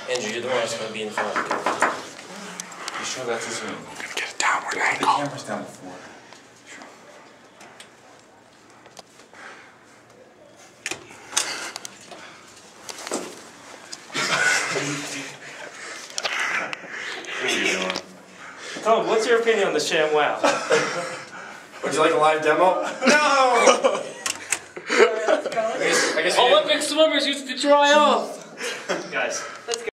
Andrew, you're the one that's going to be in front. You sure that's a zoom? I'm gonna get a downward The angle. camera's down before. Sure. What are you doing? Tom, what's your opinion on the ShamWow? Would you like a live demo? No! I guess Olympic swimmers used to dry off! Guys.